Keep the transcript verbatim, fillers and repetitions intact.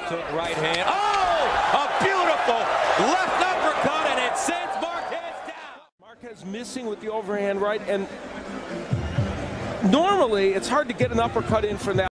Took right hand. Oh! A beautiful left uppercut, and it sends Marquez down. Marquez missing with the overhand right, and normally it's hard to get an uppercut in from that.